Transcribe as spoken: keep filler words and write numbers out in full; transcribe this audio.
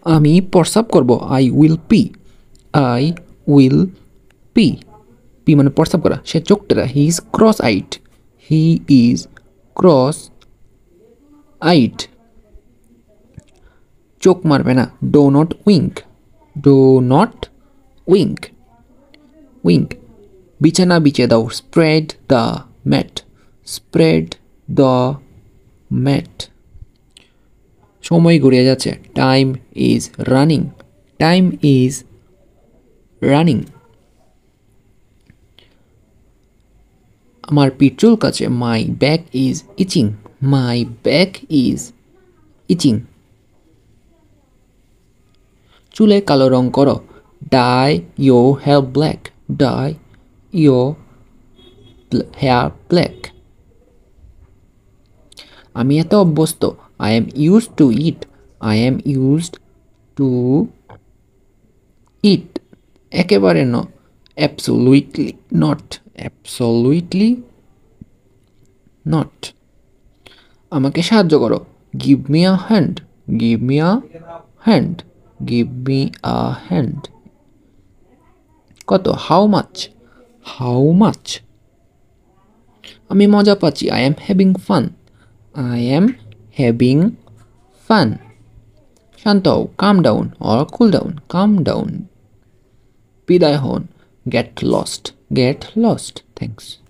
আমি প্রস্রাব করব, I will pee. I will pee. Pee মানে প্রস্রাব করা। সে চোখ টেরা, he is cross eyed. He is cross eyed. চোখ মারবে না, do not wink. Do not wink. Wink. বিছানা বিছিয়ে দাও, spread the mat. Spread the mat. সময় গড়িয়ে যাচ্ছে, time is running. Time is running. আমার পিঠ চুলকাচ্ছে, my back is itching. My back is itching. চুলে কালো রং করো, dye your hair black. Dye your hair black. আমি এত অভ্যস্ত, I am used to it. I am used to it. একেবারে ন, অ্যাবসোলুটলি নট। Absolutely not. আমাকে সাহায্য করো, give me a hand. Give me a hand. Give me a hand. কত, how much. How much. আমি মজা পাচ্ছি, I am having fun. I am having fun. শান্ত হও, calm down or cool down. Calm down. বিদায় হন, get lost. Get lost. Thanks.